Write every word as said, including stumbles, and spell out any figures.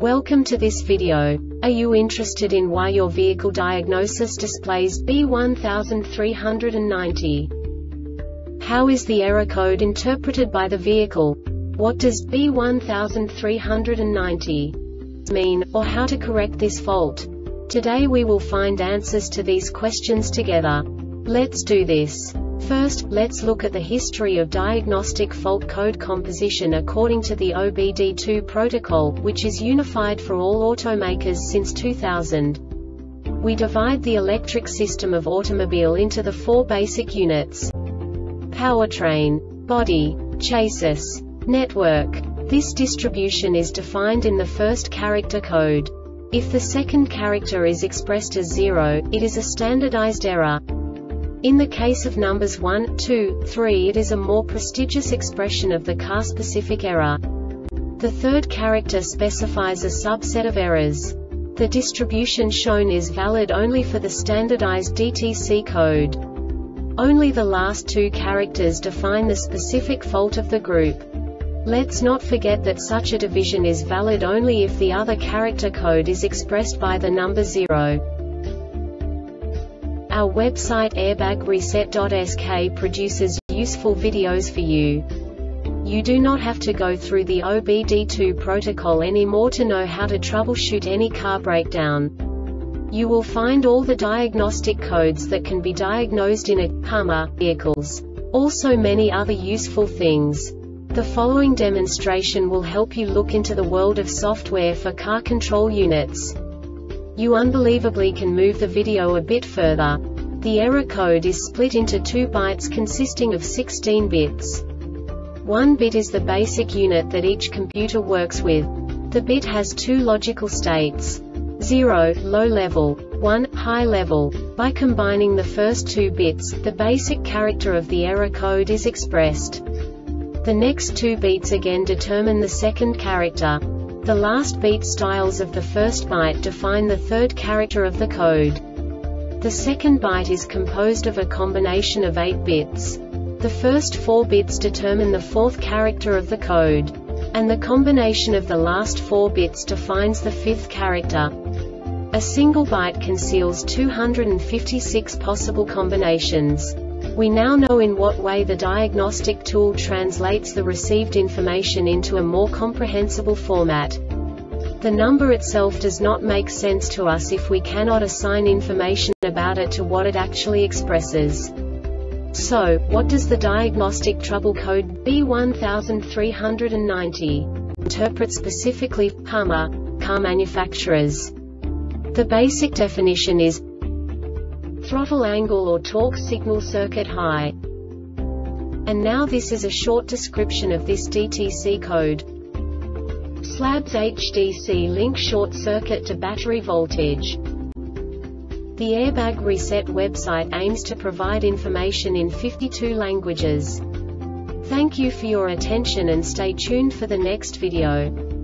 Welcome to this video. Are you interested in why your vehicle diagnosis displays B one three nine zero? How is the error code interpreted by the vehicle? What does B one three nine zero mean, or how to correct this fault? Today we will find answers to these questions together. Let's do this. First, let's look at the history of diagnostic fault code composition according to the O B D two protocol, which is unified for all automakers since two thousand. We divide the electric system of automobile into the four basic units: powertrain, body, chassis, network. This distribution is defined in the first character code. If the second character is expressed as zero, it is a standardized error. In the case of numbers one, two, three, it is a more prestigious expression of the car-specific error. The third character specifies a subset of errors. The distribution shown is valid only for the standardized D T C code. Only the last two characters define the specific fault of the group. Let's not forget that such a division is valid only if the other character code is expressed by the number zero. Our website airbag reset dot S K produces useful videos for you. You do not have to go through the O B D two protocol anymore to know how to troubleshoot any car breakdown. You will find all the diagnostic codes that can be diagnosed in a Hummer vehicles. Also many other useful things. The following demonstration will help you look into the world of software for car control units. You unbelievably can move the video a bit further. The error code is split into two bytes consisting of sixteen bits. One bit is the basic unit that each computer works with. The bit has two logical states: zero, low level, one, high level. By combining the first two bits, the basic character of the error code is expressed. The next two beats again determine the second character. The last beat styles of the first byte define the third character of the code. The second byte is composed of a combination of eight bits. The first four bits determine the fourth character of the code. And the combination of the last four bits defines the fifth character. A single byte conceals two hundred fifty-six possible combinations. We now know in what way the diagnostic tool translates the received information into a more comprehensible format. The number itself does not make sense to us if we cannot assign information about it to what it actually expresses. So, what does the diagnostic trouble code B one three nine zero interpret specifically for Hummer car manufacturers? The basic definition is throttle angle or torque signal circuit high. And now this is a short description of this D T C code. Slabs H D C link short circuit to battery voltage. The Airbag Reset website aims to provide information in fifty-two languages. Thank you for your attention and stay tuned for the next video.